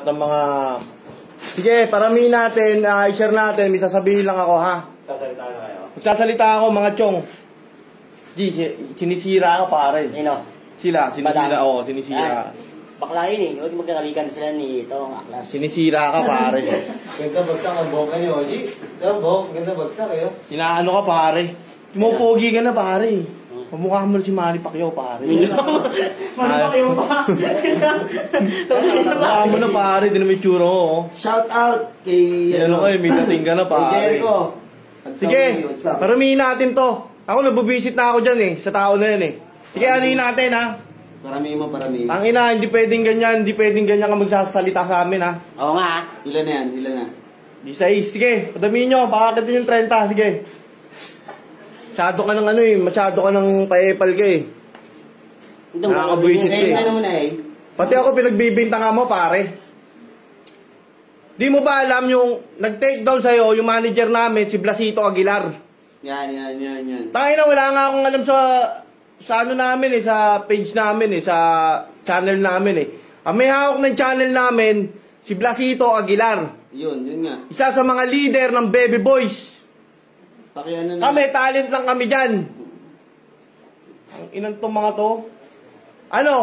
Ng mga... Sige, paramihin natin, i-share natin, may sasabihin lang ako, ha? Sasalita na kayo. Magsasalita ako, mga chong. G, sinisira ako, pare. Sino? Sila, sinisira, oo, sinisira. Bakla yun eh. Huwag magkakalikan sila ni ito, ang aklas. Sinisira ka, pare. Ganda bagsak ang boka ni Oji. Diba, Bok? Ganda bagsak kayo. Inaano ka, pare. Tumupogi ka na, pare. Pamukha mo si Manny Pacquiao, pare. Manny Pacquiao pa? Pamukha mo na, pare. Di na may tsura mo. Shout out kay... Ano kayo, may dating ka na, pare. Jericho. Sige, paramihin natin to. Ako, nabubisit na ako dyan eh, sa tao na yun eh. Sige, anuhin natin ha. Paramihin mo, paramihin. Tangina, hindi pwedeng ganyan ka magsasalita sa amin ha. Oo nga. Ilan na yan, ilan na. Di sa is, sige, padamihin nyo, pakakit yung 30, sige. Masyado ka ng ano eh, masyado ka ng paepal ka eh. Nakakabuisit ka eh. Ano mo na eh. Pati ako pinagbibintangan mo pare. Di mo ba alam yung nag-take down sa'yo, yung manager namin, si Blasito Aguilar? Yan. Tangina, wala nga akong alam sa ano namin eh, sa page namin eh, sa channel namin eh. Ang may hawak ng channel namin, si Blasito Aguilar. Yun nga. Isa sa mga leader ng Baby Boys. Pakiano na. Kami, talent lang kami dyan. Ang inang tong mga to. Ano?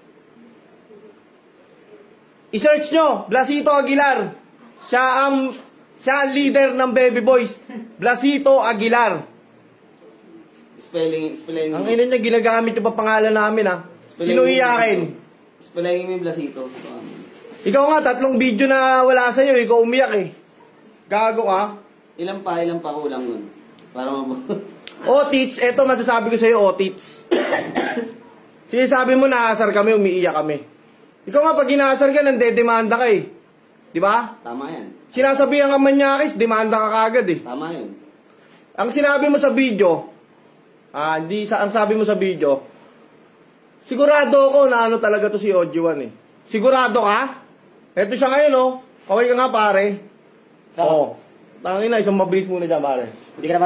I-search nyo, Blasito Aguilar. Siya ang leader ng Baby Boys. Blasito Aguilar. Spelling. Ang ina niya, ginagamit yung pangalan namin ha. Sino iyakin? Spelling mo yung Blasito. Ikaw nga, 3 video na wala sa'yo, ikaw umiyak eh. Gago ka. Ilan pa kulang nun? Para Otits, eto masasabi ko sa'yo, Otits. Sige, sabi mo naasar kami, umiiyak kami. Ikaw nga, pag inaasar ka, nandedemanda ka eh. Di ba? Tama yan. Sinasabihan ka manyakis, demanda ka kagad eh. Tama yun. Ang sinabi mo sa video, ang sabi mo sa video, sigurado ko na ano talaga to si Oji1 eh. Sigurado ka? Eto siya ngayon oh. Okay ka nga pare. Oo. Tangina, isang mabilis muna dyan pare. Hindi ka naman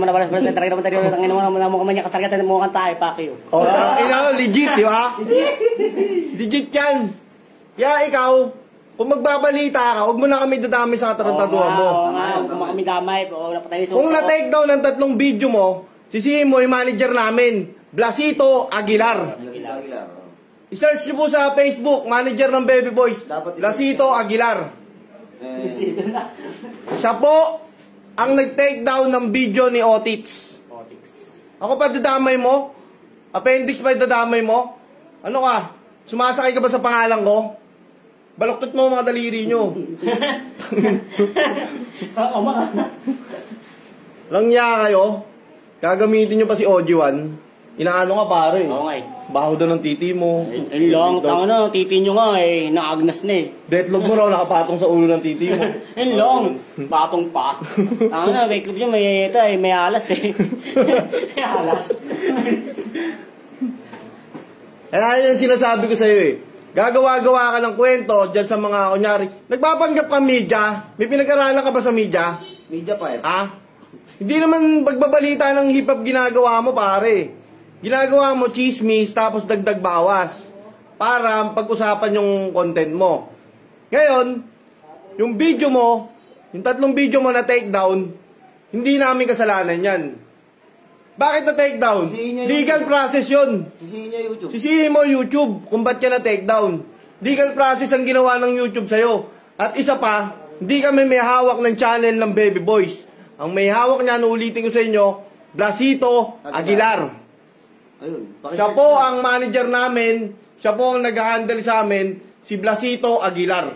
tayo mukhang tayo, Pacquiao. Oh, legit, di ba? Legit yan. Kaya ikaw, kung magbabalita ka, huwag mo na kami dadami sa katarantaduhan mo. Oo nga, huwag mo kami damay. Kung na-take down ng 3 video mo, sisihin mo yung manager namin, Blasito Aguilar. I-search nyo po sa Facebook, manager ng Baby Boys, Blasito Aguilar. Siya po ang nag-take down ng video ni Otits. Ako pa dadamay mo? Appendix pa dadamay mo? Ano ka? Sumasakay ka ba sa pangalan ko? Baloktot mo mga daliri nyo. Langya kayo. Gagamitin nyo pa si Oji1. Inaano ka pare? Oo nga eh. Baho daw ng titi mo. Ang long, tanga na, titi nyo nga eh, naagnas na eh. Deadlock mo raw, nakapatong sa ulo ng titi mo. Ang long, patong pa. Tanga na, may club nyo, may alas eh. May alas. Kaya yan sinasabi ko sa'yo eh. Gagawa-gawa ka ng kwento dyan sa mga, kunyari, nagpapanggap ka media, may pinag-aralan ka ba sa media? Media pa eh. Hindi naman pagbabalita ng hip-hop ginagawa mo pare. Ginagawa mo chismis tapos dagdag bawas para pag-usapan yung content mo. Ngayon, yung video mo, yung 3 video mo na take down, hindi namin kasalanan yan. Bakit na take down? Legal process yun. Sisihin niya YouTube. Sisihin mo YouTube kung ba't ka na take down. Legal process ang ginawa ng YouTube sa'yo. At isa pa, hindi kami may hawak ng channel ng Baby Boys. Ang may hawak niya, ulitin ko sa inyo, Blasito Aguilar. Ayun. Siya po ang manager namin, siya po ang nag-handle sa amin, si Blasito Aguilar.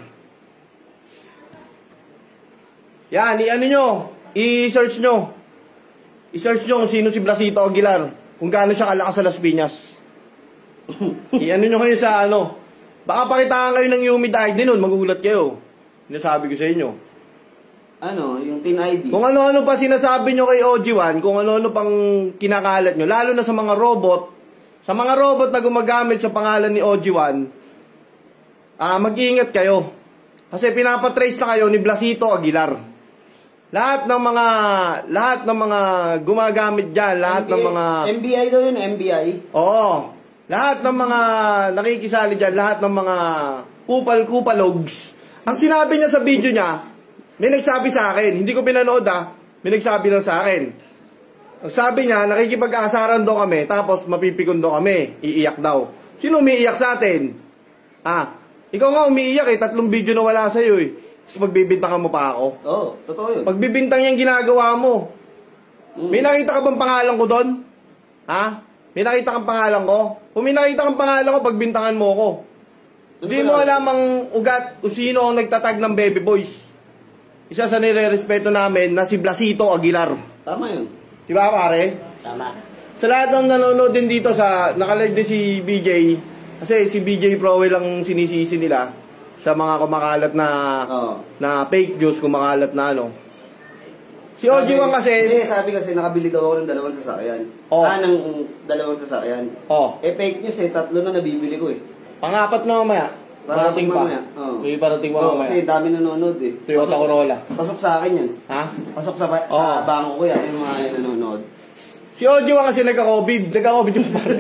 Yan, i-ano nyo, i-search nyo. I-search nyo kung sino si Blasito Aguilar, kung gaano siya kalakas sa Las Piñas. I-ano nyo kayo sa ano, baka pakitaan kayo ng Yumi Died din nun, magugulat kayo. Sinasabi ko sa inyo. Ano, yung Teen ID. Kung ano-ano pa sinasabi nyo kay Oji1, kung ano-ano pang kinakalat nyo, lalo na sa mga robot na gumagamit sa pangalan ni Oji1, mag-iingat kayo. Kasi pinapatrace na kayo ni Blasito Aguilar. Lahat ng mga gumagamit dyan, lahat ng mga... MBI daw yun, MBI. Oo. Lahat ng mga nakikisali dyan, lahat ng mga kupal-kupalogs Ang sinabi niya sa video niya, may nagsabi sa akin, hindi ko pinanood may nagsabi lang sa akin. Ang sabi niya, nakikipag-aasaran daw kami, tapos mapipikon daw kami, iiyak daw. Sino umiiyak sa atin? Ikaw nga umiiyak 3 video na wala sa'yo Tapos pagbibintangan mo pa ako. Oo, totoo yun. Pagbibintang yung ginagawa mo. May nakita ka bang pangalan ko doon? May nakita kang pangalan ko? Kung may nakita kang pangalan ko, pagbintangan mo ako. Hindi mo alam ang ugat o sino ang nagtatag ng Baby Boys. Isa sa nire-respeto namin na si Blasito Aguilar. Tama yun. Diba pare? Tama. Sa lahat ng nanonood din dito nakalive din si BJ. Kasi si BJ Prowe lang sinisisi nila sa mga kumakalat na fake news, kumakalat na Si OG Wang kasi... Hindi, sabi kasi nakabili daw ako ng 2 sasakyan. Ng 2 sasakyan. Fake news 3 na nabibili ko Pang-4 na mamaya. Parating pa. May parating pa mamaya. Kasi dami nanonood Toyota Corolla. Pasok sa akin yan. Pasok sa bangko ko yan, yung mga nanonood. Si OG Wang kasi nagka-COVID. Nagka-COVID yung pare.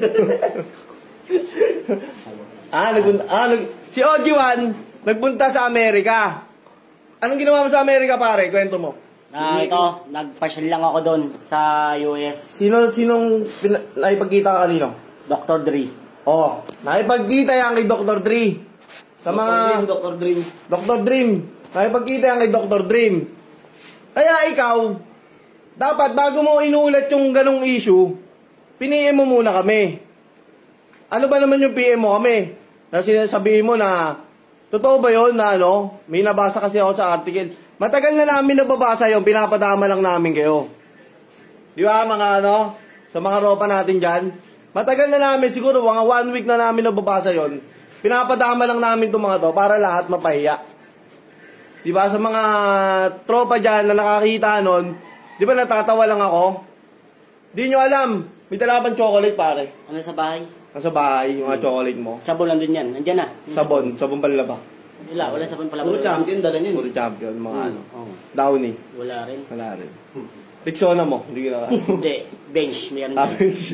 Si OG Wang nagpunta sa Amerika. Anong ginawa mo sa Amerika pare? Kwento mo. Ito, nagpasyal lang ako doon sa US. Sinong naipagkita ka kanino? Dr. Dre. Naipagkita yan kay Dr. Dre. Sa mga... Dr. Dream. Dr. Dream. Naipagkita yan kay Dr. Dream. Kaya ikaw, dapat bago mo inulat yung ganong issue, piniem mo muna kami. Ano ba naman yung PM mo kami? Na sinasabihin mo na, totoo ba yun na may nabasa kasi ako sa article. Matagal na namin nababasa yun, pinapadama lang namin kayo. Di ba mga sa mga ropa natin dyan? Matagal na namin, siguro mga 1 week na namin nababasa yun. Pinapadama lang namin itong mga to para lahat mapahiya. Di ba sa mga tropa dyan na nakakita nun, di ba natatawa lang ako? Di nyo alam, may dala bang chocolate pare? Ano sa bahay? Nasa bahay, yung mga chocolate mo. Sabon nandun yan, nandyan na. Sabon panlaba. Wala sabon pala. Puro champion dala niyan. Puro champion, mga Downy. Wala rin. Rexona mo, hindi ka Hindi, bench. Meron bench.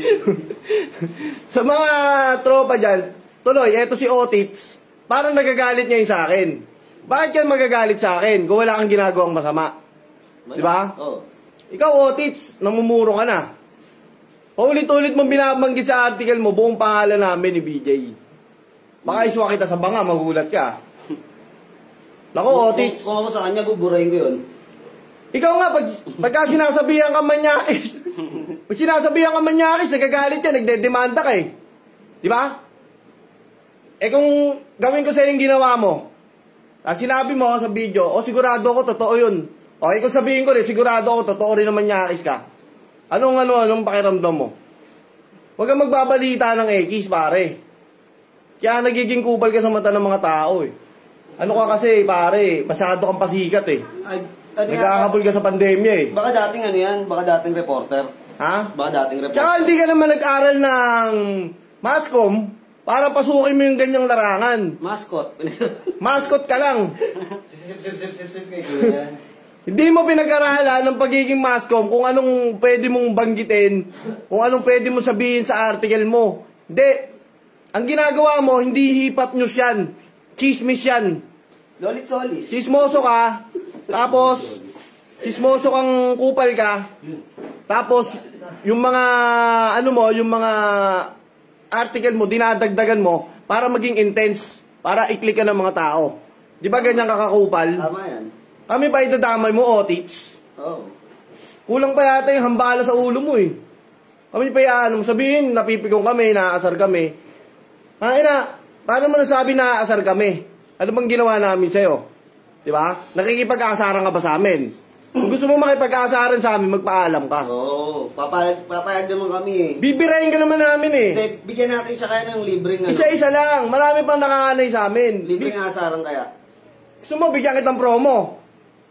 Sa mga tropa dyan, tuloy, eto si Otits, parang nagagalit niya yung sa akin. Bakit yan magagalit sa akin kung wala kang ginagawang masama? Di ba? Ikaw, Otits, namumuro ka na. Paulit-ulit mong binabanggit sa article mo, buong pangalan namin ni BJ. Baka iswa kita sa banga, magulat ka. Lako, Otits. Kung ako sa kanya, buburahin ko yun. Ikaw nga, pagka sinasabihan ka manyakis, nagagalit yan, nagdedemanda ka Di ba? Kung gawin ko sa yung ginawa mo, sinabi mo sa video, sigurado ko, totoo yun. Kung sabihin ko rin, sigurado ako, totoo rin naman manyakis ka. Anong pakiramdam mo? Huwag kang magbabalita ng X, pare. Kaya nagiging kupal ka sa mata ng mga tao Ano ka kasi, pare, masyado kang pasikat Naghahabol ka sa pandemya Baka dating baka dating reporter. Baka dating reporter. Tsaka hindi ka naman nag-aral ng mascom para pasukin mo yung ganyang larangan. Mascot ka lang. Sip kayo yan. Hindi mo pinag-aralan ng pagiging mascom kung anong pwede mong banggitin, kung anong pwede mong sabihin sa article mo. Hindi. Ang ginagawa mo, hindi hip-hop news yan. Chismis yan. Lolit solis. Chismoso ka, tapos chismoso kang kupal ka, tapos yung mga yung mga article mo, dinadagdagan mo para maging intense, para i-click ka ng mga tao. Di ba ganyan kakakupal? Tama yan. Kami pa idadamay mo, Otits. Kulang pa yata yung hambala sa ulo mo Kami pa sabihin, napipikong kami, naaasar kami. Paano mo nasabi naaasar kami? Ano bang ginawa namin sa'yo? Diba? Nakikipag-aasaran ka ba sa amin? Kung gusto mo makipag-aasaran sa amin, magpaalam ka. Papayag naman kami Bibirahin ka naman namin Bigyan natin siya kaya ng libreng Isa-isa lang. Marami pang nakakanay sa amin. Libreng asaran kaya. Gusto mo, bigyan kitang promo.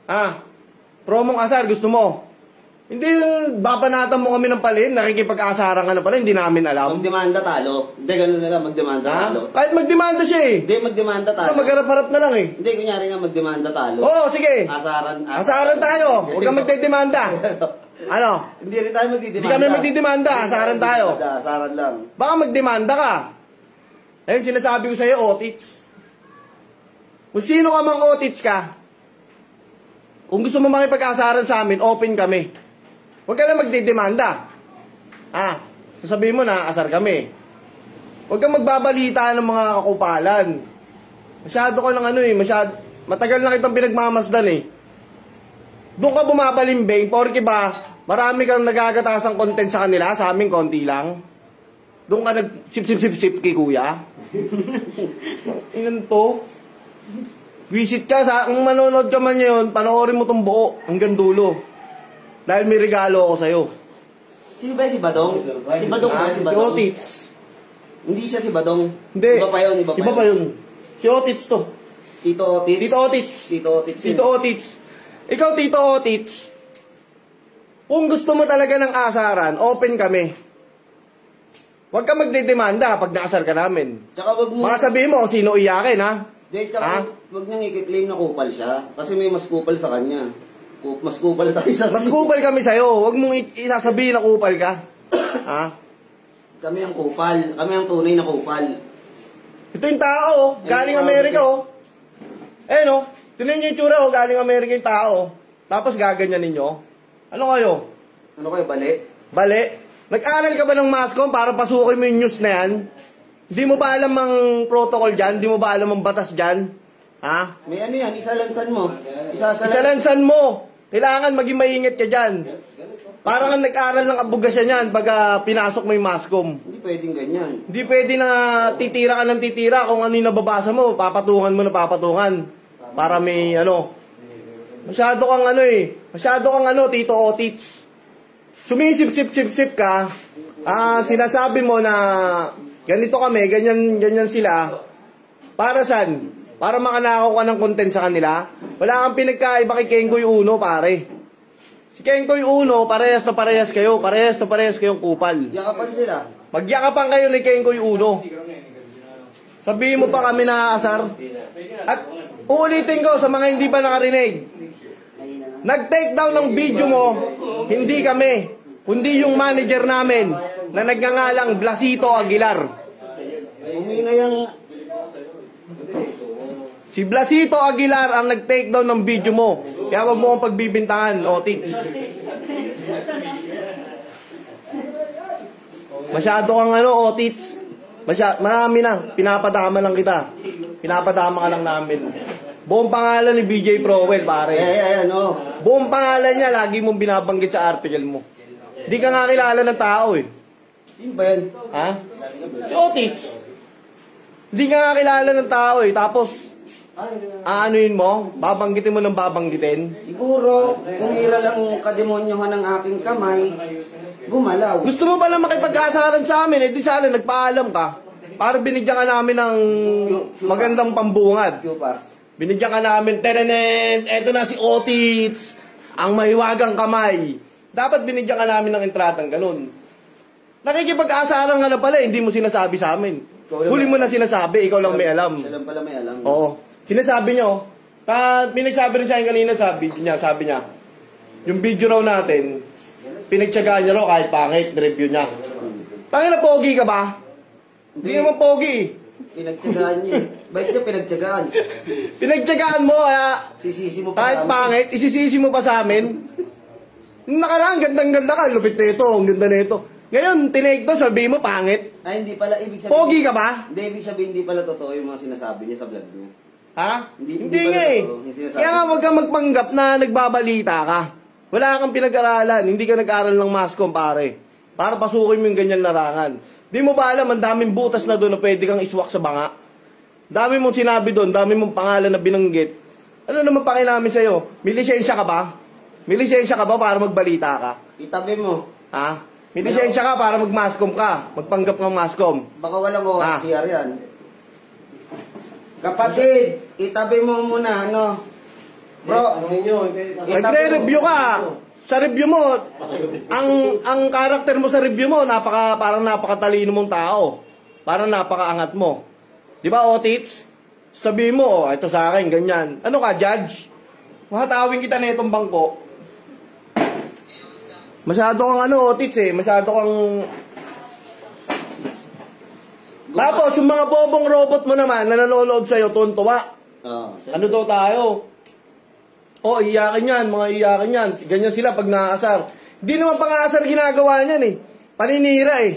Promong asar, gusto mo. Hindi yung babanatan mo kami ng palin, nakikipag-aasaran ka na pala, hindi namin alam. Magdemanda talo. Hindi, ganun na lang, magdemanda talo. Kahit magdemanda siya Hindi, magdemanda talo. Magharap-harap na lang Hindi, kunyari nga magdemanda talo. Sige. Asaran tayo. Huwag kang magdedemanda. Hindi rin tayo magdidemanda. Hindi kami magdidemanda, asaran tayo. Asaran lang. Baka magdemanda ka. Ayun, sinasabi ko sa'yo, Otits. Kung sino ka mang otits ka, kung gusto mo makipag-asaran sa amin, open kami. Huwag ka lang magdidemanda. Sasabihin mo na, asar kami. Huwag kang magbabalita ng mga kakupalan. Masyado ka lang matagal na kitang pinagmamasdan eh. Doon ka bumabalimbing, porque ba, marami kang nagagatasang content sa kanila, sa amin konti lang. Doon ka nag-sip-sip-sip-sip kay kuya. Ilan to? Visit ka, kung manonood ka man ngayon, panoorin mo tong buo, hanggang dulo. Dahil may regalo ako sa'yo. Sino ba si Badong? Si Badong ba? Si Badong? Si Otits. Hindi siya si Badong. Hindi. Iba pa yun, iba pa yun. Si Otits to. Tito Otits? Tito Otits. Tito Otits. Tito Otits. Ikaw, Tito Otits, kung gusto mo talaga ng asaran, open kami. Huwag ka magdedemanda pag naasar ka namin. Tsaka wag mo... Baka sabihin mo, sino iyakin, ha? Tsaka wag niyang i-claim na kupal siya. Kasi may mas kupal sa kanya. Mas kupal tayo sa... Mas kupal kami sa'yo. Huwag mong isasabihin na kupal ka. Ha? Kami ang kupal. Kami ang tunay na kupal. Ito yung tao, galing Amerika, oh. No? Tignan niyo yung tsura, oh. Galing Amerika yung tao. Tapos gaganyan ninyo. Ano kayo? Ano kayo, bali? Bali? Nag-aral ka ba ng mascom para pasukin mo yung news na yan? Hindi mo ba alam ang protocol dyan? Hindi mo ba alam ang batas dyan? Ha? May ano yan, isalansan mo. Isalansan mo. Kailangan maging maingat ka dyan. Parang ang nag-aral ng abogasya yan pag pinasok mo yung mascom. Hindi pwedeng ganyan. Hindi pwede na titira ka ng titira kung ano yung nababasa mo. Papatungan mo na papatungan. Para may masyado kang masyado kang Tito Otits. Sumisip-sip-sip-sip ka. Sinasabi mo na ganito kami, ganyan sila. Para saan? Para makanakaw ka ng content sa kanila? Wala kang pinagkaiba kay Kengkoy Uno, pare. Si Kengkoy Uno, parehas na parehas kayo. Parehas na parehas kayong kupal. Yakapan sila. Magyakapan kayo ni Kengkoy Uno. Sabihin mo pa kami na asar. At uulitin ko sa mga hindi pa nakarinig. Nag-take down ng video mo, hindi kami, kundi yung manager namin na nagngangalang Blasito Aguilar. Si Blasito Aguilar ang nag-take down ng video mo. Kaya wag mo akong pagbibintangan, Otits. Masyado kang Otits. Marami na. Pinapadama lang kita. Pinapadama ka lang namin. Buong pangalan ni BJ Prowell, pare. Buong pangalan niya, lagi mong binabanggit sa article mo. Hindi ka nga kilala ng tao eh. Sino ba yan? Ha? Si Otits. Hindi ka nga kilala ng tao eh. Tapos, aanuin mo? Babanggitin mo ng babanggitin? Siguro, umira lang kademonyohan ng aking kamay, gumalaw. Gusto mo pala makipag-asaran sa amin, di sana nagpaalam ka. Para binigyan ka namin ng magandang pambungad. Binigyan ka namin, terenet, eto na si Otits, ang mahiwagang kamay. Dapat binigyan ka namin ng entratang ganun. Nakikipag-asaran ka na pala, hindi mo sinasabi sa amin. Huli mo na sinasabi, ikaw lang may alam. Siya lang pala may alam. Oo. Sinasabi nyo, pinagsabi rin sa akin kanina, sabi niya, yung video raw natin, pinagtsagaan niya raw kahit pangit, review niya. Tangina, pogi ka ba? Hindi naman pogi. Pinagtsagaan niya. Bakit niya pinagtsagaan? Pinagtsagaan mo, kaya sisisi mo pa kahit pangit, isisisi mo pa sa amin. Nakaraan, gandang-ganda ka, lupit na ito, ang ganda na ito. Ngayon, tinake to, sabihin mo pangit. Ay, hindi pala, ibig sabihin. Pogi ka ba? Hindi, ibig sabihin, hindi pala totoo yung mga sinasabi niya sa vlog niya. Ha? Hindi nga eh. Kaya nga huwag kang magpanggap na nagbabalita ka. Wala kang pinag-aralan, hindi ka nag-aral ng mascom, pare. Para pasukin mo yung ganyan larangan. Di mo ba alam, ang daming butas na doon na pwede kang iswak sa banga? Dami mong sinabi doon, dami mong pangalan na binanggit. Ano naman pakilamin sa'yo? May lisensya ka ba? May lisensya ka ba para magbalita ka? Itabi mo. Ha? May lisensya ka para mag-mascom ka. Magpanggap ng mascom. Baka walang ORCR yan. Kapatid, itabi mo muna, Bro, nagre-review ka. Sa review mo, ang karakter mo sa review mo, parang napakatalino mong tao. Parang napakaangat mo. Di ba, Otits? Sabihin mo, ito sa akin, ganyan. Ano ka, judge? Mahatawin kita na itong bangko. Masyado kang Otits eh. Masyado kang... Tapos, yung mga bobong robot mo naman na nanonood sa'yo, tuntuwa. Ano daw tayo? Oh, iyakin yan, mga iyakin yan. Ganyan sila pag naaasar. Hindi naman pang-aasar ginagawa niyan eh. Paninira eh.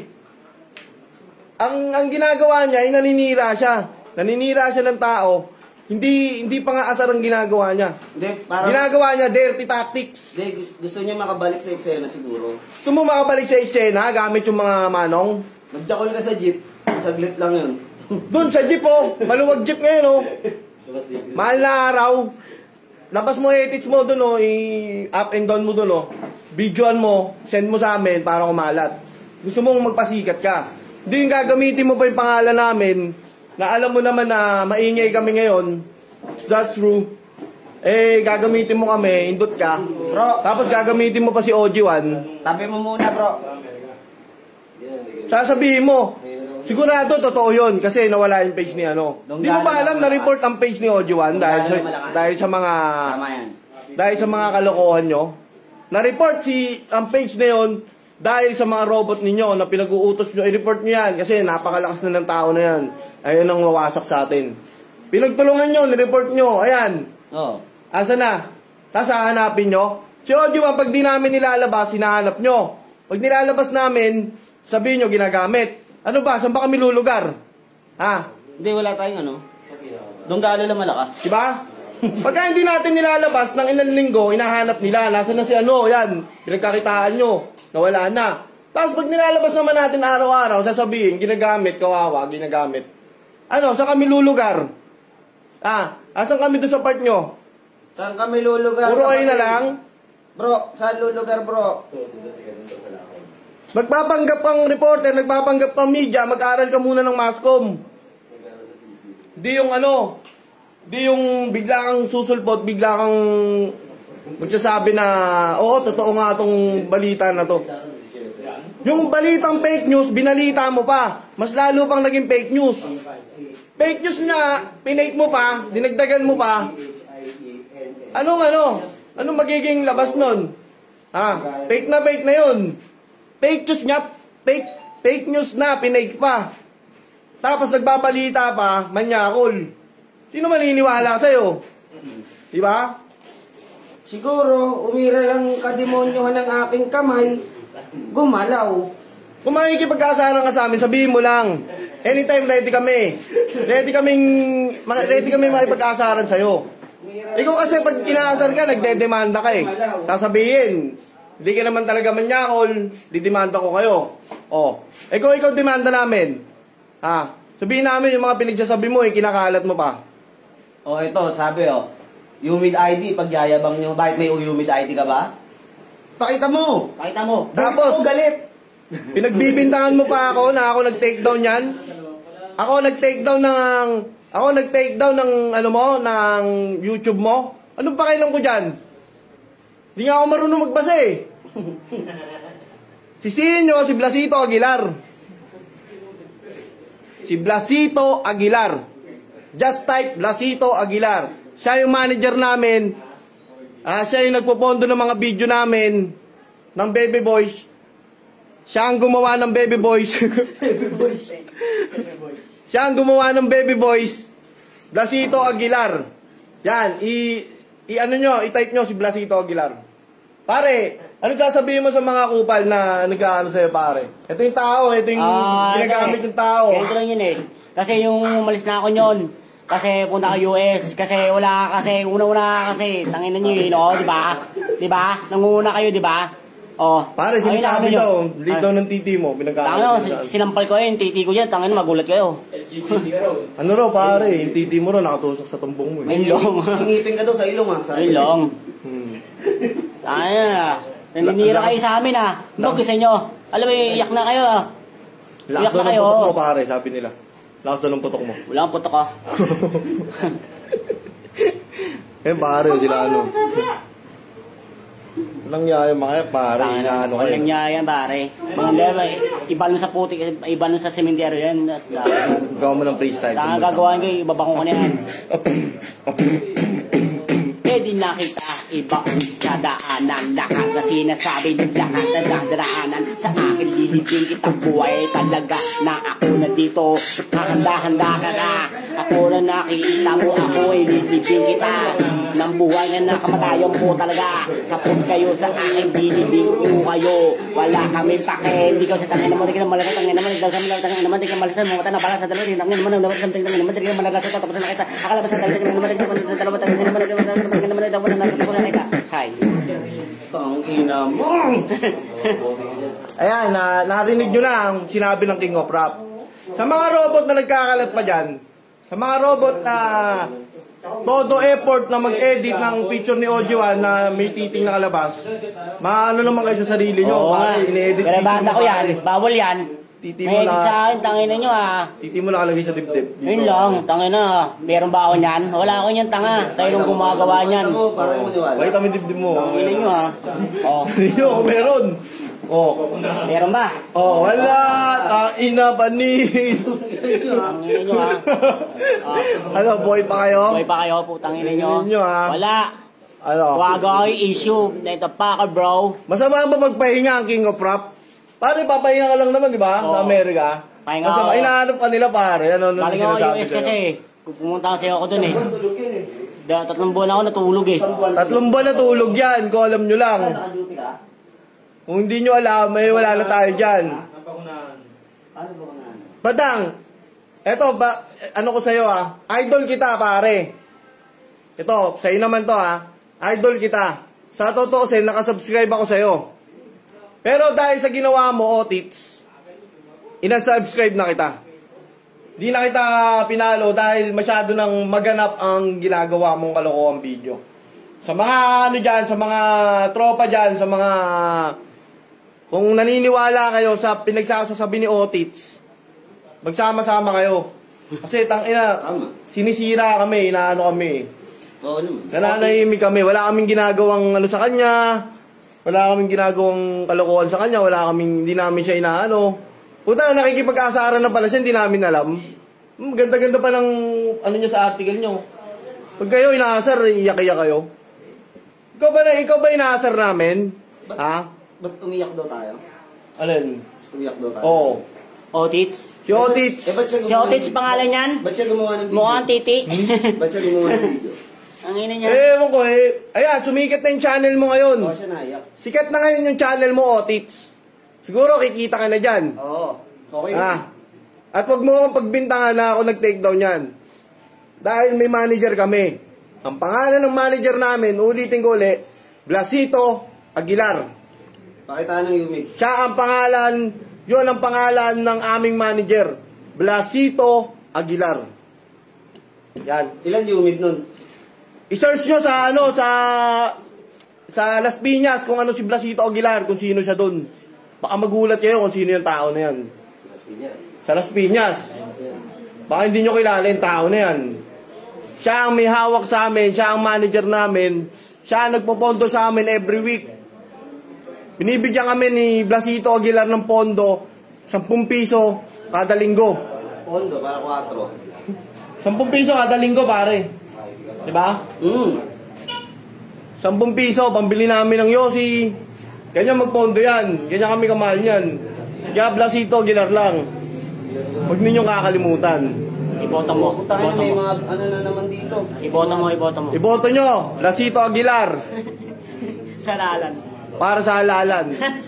Ang ginagawa niya ay naninira siya. Naninira siya ng tao. Hindi pang-aasar ang ginagawa niya. Hindi, parang... Ginagawa niya dirty tactics. Hindi, gusto niya makabalik sa eksena siguro. Gusto mo makabalik sa eksena gamit yung mga manong? Magjakol ka sa jeep, saglit lang yun. Doon sa jeep oh. Maluwag jeep ngayon oh. Mahal na araw. Labas mo edits mo doon oh. I-up and down mo doon oh. Videoan mo. Send mo sa amin para kumalat. Gusto mong magpasikat ka. Hindi yung gagamitin mo pa yung pangalan namin na alam mo naman na maingay kami ngayon. That's true. Eh, gagamitin mo kami, indot ka. Bro. Tapos gagamitin mo pa si OG1. Tabi mo muna, bro. Sasabihin mo, sigurado, totoo yun. Kasi nawala yung page ni ano. Di mo ba alam na-report ang page ni OG1 dahil sa mga... Dahil sa mga kalokohan nyo? Na-report ang page na yun dahil sa mga robot ninyo na pinag-uutos nyo. I-report nyo yan kasi napakalakas na ng tao na yan. Ayun ang wawasak sa atin. Pinagtulungan nyo, ni-report nyo. Ayan. Asa na? Tapos hahanapin nyo. Si OG1, pag di namin nilalabas, hinahanap nyo. Pag nilalabas namin, sabihin nyo, ginagamit. Ano ba? Saan ba kami lulugar? Ha? Hindi, wala tayong ano. Doon galo lang malakas. Diba? Pagka hindi natin nilalabas ng ilang linggo, hinahanap nila. Nasaan na si ano? Yan. Pinagkakitaan nyo. Nawala na. Tapos pag nilalabas naman natin araw-araw, sasabihin, ginagamit, kawawa, ginagamit. Ano? Saan kami lulugar? Asan kami doon sa part nyo? Saan kami lulugar? Puro kayo na lang? Bro, saan lulugar, bro? Magpapanggap kang reporter, nagpapanggap kang media, mag-aral ka muna ng mascom. Di yung ano, di yung bigla kang susulpot, bigla kang magsasabi na, oo, totoo nga itong balita na to. Yung balitang fake news, binalita mo pa. Mas lalo pang naging fake news. Fake news na, pinake mo pa, dinagdagan mo pa. Anong magiging labas nun? Fake na yun. Fake news nga, fake news na, pinake pa. Tapos nagbabalita pa, manyakol. Sino maniniwala sa'yo? Diba? Siguro, umira lang kademonyohan ng aking kamay, gumalaw. Kung makikipag-asaran ka sa amin, sabihin mo lang. Anytime ready kami. Ready kami makipag-asaran sa'yo. Ikaw kasi pag inaasar ka, nagdedemanda ka eh. Sasabihin, hindi ka naman talaga manyakol, didemanda ko kayo. Ikaw demanda namin. Sabihin namin yung mga pinagsasabi mo, kinakalat mo pa. Ito, sabi humid ID, pagyayabang nyo, bakit may humid ID ka ba? Pakita mo! Tapos, galit! Pinagbibintangan mo pa ako na ako nag-takedown yan? Ako nag-takedown ng ano mo, ng YouTube mo? Anong pakialam ko dyan? Hindi nga ako marunong magbasa eh. Sisihin nyo si Blasito Aguilar. Si Blasito Aguilar. Just type Blasito Aguilar. Siya yung manager namin. Siya yung nagpopondo ng mga video namin ng Baby Boys. Siya ang gumawa ng Baby Boys. Siya ang gumawa ng Baby Boys. Blasito Aguilar. Yan, i-type nyo si Blasito Aguilar. Pare, ano sasabihin mo sa mga kupal na nag-ano sa'yo, pare? Ito yung tao, ito yung ginagamit yung tao. Ganito lang yun eh. Kasi yung umalis na ako nyon, kasi punta ka US, kasi una-una kasi, tangin na nyo yun, diba? Nanguna kayo, diba? Pare, sinasabi daw, lead daw ng titi mo, tangin sinampal ko yung titi ko dyan, tangin magulat kayo. Ano raw, pare, yung titi mo raw nakatusok sa tumbong mo. May ilong. Ngipin ka daw sa ilong Ilong. Naninira kayo sa amin Huwag sa inyo. Alam mo, iyak na kayo Lakas daw ng putok mo, pare, sabi nila. Lakas daw ng putok mo. Wala kang putok pare, sila ano. Walang yaya mga pare, inaano kayo. Walang yaya, pare. Iba nun sa putik, iba nun sa sementeryo yan. Gawa mo ng freestyle. Gagawin ko, ibabako ko na yan. nakita, iba sa daanan. Lahat na sinasabi ng lahat na dadaraanan. Sa akin lilibing kitang buhay talaga. Na ako na dito, hahanda-handa ka na. Ako na nakikita mo, ako ay lilibing kita. Nang buhay nga na kamatayan po talaga. Tapos kayo sa akin, lilibing ko kayo. Wala kami pake, hindi ka sa tangin naman, hindi ka malakas, tangin naman, hindi ka malakas, tangin naman, hindi ka malakas, mga mata na pala sa dalawa, tangin naman, hindi ka malakas, tapos na kita, akala ba sa tangin naman, hindi ka malakas, sa dalawa, tangin naman, hindi ka malakas, tangin naman, tapos na kita. Hi. Ang ina mo. Ayan, narinig nyo na ang sinabi ng King of Rap. Sa mga robot na nagkakalat pa dyan, sa mga robot na todo effort na mag-edit ng picture ni Ojiwan na may titing na kalabas, maano naman kayo sa sarili nyo, pare, ine-edit. Kaya banda ko yan, bawal yan. Titi mo na. Sa akin, tangin na nyo Titi mo na kalagay sa dibdib. Yun lang, tangin na. Meron ba ako niyan? Wala ako niyan, tanga. Tayo nung gumagawa niyan. Pakita mo yung dibdib mo. Tangin nyo Oh. Hindi ako meron. Meron ba? Wala. Ina panis. Tangin nyo Ano, boy pa kayo? Boy pa kayo, putangin nyo. Wala. Ano? Wag ako yung issue. Ito pa ka, bro. Masama ba magpahinga ang King of Rap? Pare, papahinga ka lang naman, di ba? Sa Amerika. Pahinga masama, inaanap ka nila, pare. Ano galing ako US kasi. Pumunta kasi ako dun 3 buwan ako natulog 3 buwan natulog yan, kung alam nyo lang. Kung hindi nyo alam, may wala na tayo dyan. Badang, eto, ano ko sa'yo idol kita, pare. Ito, sa'yo naman to idol kita. Sa totoo, nakasubscribe ako sa'yo. Pero dahil sa ginawa mo, Otits, inansubscribe na kita. Di na kita pinalo dahil masyado nang maganap ang ginagawa mong kalokohang video. Sa mga ano dyan, sa mga tropa dyan, sa mga... Kung naniniwala kayo sa pinagsasasabi ni Otits, magsama-sama kayo. Kasi tangina, sinisira kami, inaano kami. Oo naman. Nananahimik kami, wala kaming ginagawang ano sa kanya. Wala kaming ginagawang kalokohan sa kanya, hindi namin siya inaano. Puta, nakikipag-asaran na pala siya, hindi namin alam. Ganda-ganda pa ng ano niya sa article niyo. Pag kayo inaasar, iyak-iyak kayo. Ikaw ba inaasar namin? Ba't umiyak daw tayo? Alin? Umiyak daw tayo? Oo. Otits? Si Otits. Si Otits pangalan yan? Ba't siya gumawa ng video? Mukhang titi. Ba't siya gumawa ng video? Ang ina niya. Ewan ko ayan, sumikat na yung channel mo ngayon. Oo, siya naiyak. Sikat na ngayon yung channel mo, Otits. Siguro kikita ka na dyan. Oo. Okay. At wag mo akong pagbintangan na ako nag-takedown yan. Dahil may manager kami. Ang pangalan ng manager namin, ulitin ko ulit, Blasito Aguilar. Pakita ng Yumig. Siya ang pangalan, yun ang pangalan ng aming manager, Blasito Aguilar. Yan. Ilan Yumig nun? I-search nyo sa Las Piñas kung ano si Blasito Aguilar, kung sino siya dun. Baka magulat kayo kung sino yung tao na yan. Sa Las Piñas. Baka hindi nyo kilala yung tao na yan. Siya ang may hawak sa amin, siya ang manager namin, siya ang nagpopondo sa amin every week. Binibigyan kami ni Blasito Aguilar ng pondo, 10 piso kada linggo. Pondo, para 4. 10 piso kada linggo, pare. Diba? 10 piso, pambili namin ng Yossi. Ganyan magpondo yan. Ganyan kami kamahal yan. Kaya Blasito Aguilar lang. Huwag ninyong kakalimutan. Iboto mo. Tayo may mga ano na naman dito. Iboto mo. Iboto nyo, Blasito Aguilar. Sa lalan. Para sa halalan.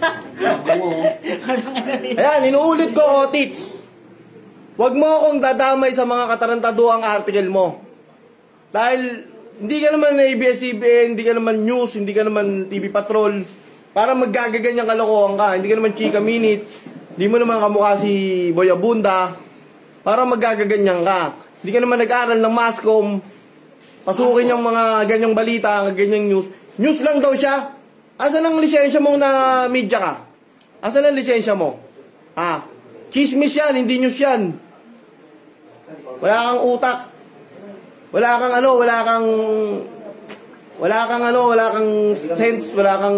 Ayan, inuulit ko, Otits. Huwag mo akong dadamay sa mga katarantaduang article mo. Dahil hindi ka naman ABS-CBN, hindi ka naman news, hindi ka naman TV Patrol. Para maggagaganyang kalokohan ka. Hindi ka naman Chika Minute. Hindi mo naman kamukha si Boy Abunda. Para maggagaganyan ka. Hindi ka naman nag-aral ng Mascom. Pasukin yung mga ganyang balita, ganyang news. News lang daw siya. Asan ang lisensya mo na media ka? Asan ang lisensya mo? Chismis yan, hindi news yan. Wala kang utak. Wala kang sense, wala kang...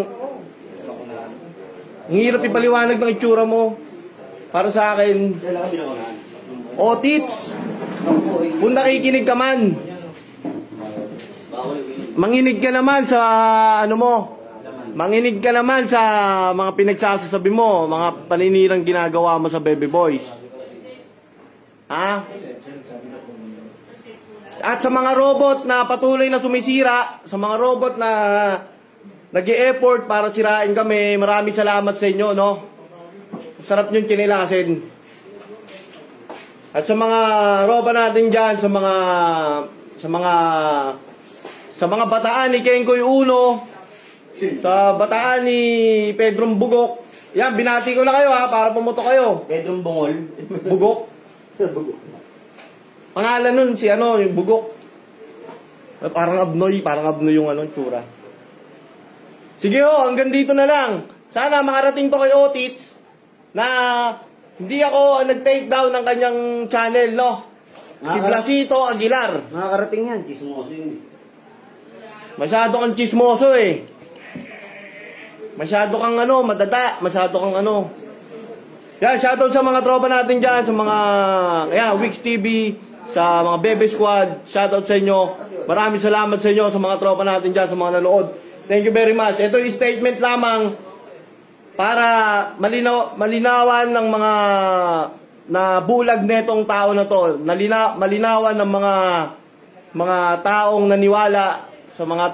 Ang hirap ipaliwanag ng itsura mo. Para sa akin, Otits, kung nakikinig ka man, Manginig ka naman sa ano mo. Manginig ka naman sa mga pinagsasabi mo, mga paninirang ginagawa mo sa Baby Boys. Ha? At sa mga robot na patuloy na sumisira, sa mga robot na nag-e-effort para sirain kami, maraming salamat sa inyo, no? Sarap niyong kinilasin. At sa mga roba natin dyan, sa mga bataan ni Kenkoy Uno, sa bataan ni Pedrong Bugok, yan, binati ko na kayo ha, para pumuto kayo. Pedrong Bungol. Bugok. Pangalan nun, si ano, yung Bugok. Parang abnoy yung ano, tsura. Sige ho, hanggang dito na lang. Sana makarating to kay Otits na hindi ako nag-take down ng kanyang channel, no? Si Blasito Aguilar. Makakarating yan, chismoso yun. Masyado kang chismoso eh. Masyado kang ano, madada. Masyado kang ano. Yan, shoutout sa mga tropa natin dyan, sa mga, yan, Wix TV, sa mga Bebe Squad. Shoutout sa inyo. Maraming salamat sa inyo, sa mga tropa natin dyan, sa mga nanood. Thank you very much. Ito yung statement lamang para malinawan ng mga na bulag netong tao na to. Malinawan ng mga taong naniwala, sa mga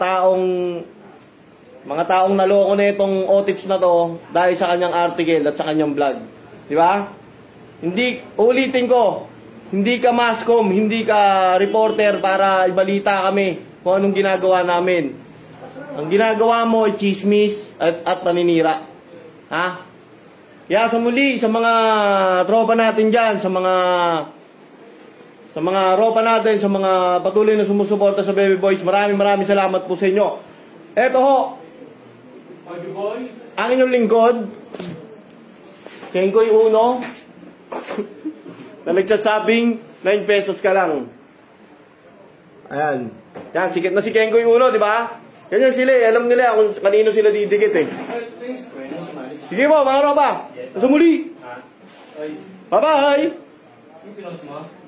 taong naloko na itong Otits na to dahil sa kanyang article at sa kanyang vlog. Di ba? Hindi, ulitin ko, hindi ka mascom, hindi ka reporter para ibalita kami kung anong ginagawa namin. Ang ginagawa mo ay chismis at paninira. Ha? Kaya sa muli, sa mga tropa natin dyan, sa mga ropa natin, sa mga patuloy na sumusuporta sa Baby Boys, maraming salamat po sa inyo. Eto ho, ang inyong lingkod, Kenkoy Uno, na nagsasabing 9 pesos ka lang. Ayan. Yan, sikit na si Kenkoy Uno, di ba? Ganyan sila eh. Alam nila kung kanino sila didikit eh. Sige po, mga ropa. Sa muli. Bye-bye.